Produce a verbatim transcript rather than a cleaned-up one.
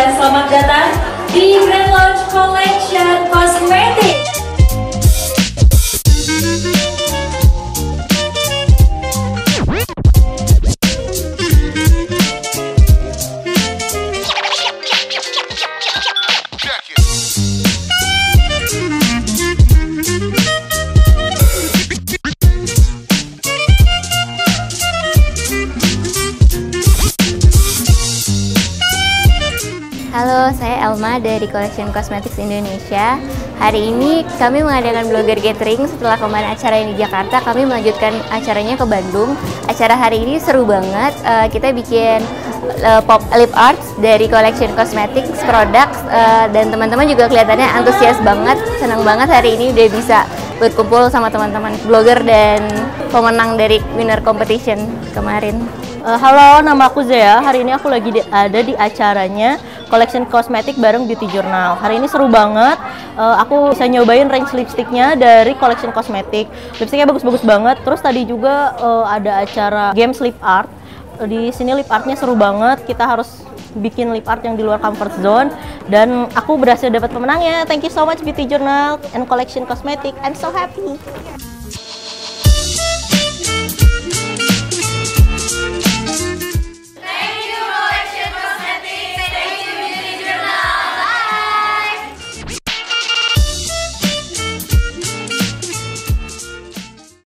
Indonesia, selamat datang di Grand Launch Collection Cosmetics. Halo, saya Elma dari Collection Cosmetics Indonesia. Hari ini kami mengadakan Blogger Gathering. Setelah kemarin acara yang di Jakarta, kami melanjutkan acaranya ke Bandung. Acara hari ini seru banget. Uh, kita bikin uh, pop lip arts dari Collection Cosmetics Products, uh, dan teman-teman juga kelihatannya antusias banget. Senang banget hari ini udah bisa berkumpul sama teman-teman blogger dan pemenang dari winner competition kemarin. Uh, halo, nama aku Zea. Hari ini aku lagi di, ada di acaranya Collection Cosmetic bareng Beauty Journal. Hari ini seru banget. Uh, aku bisa nyobain range lipstiknya dari Collection Cosmetic. Lipstiknya bagus-bagus banget. Terus tadi juga uh, ada acara Games Lip Art. Uh, di sini lip artnya seru banget. Kita harus bikin lip art yang di luar comfort zone. Dan aku berhasil dapat pemenangnya. Thank you so much Beauty Journal and Collection Cosmetic. I'm so happy.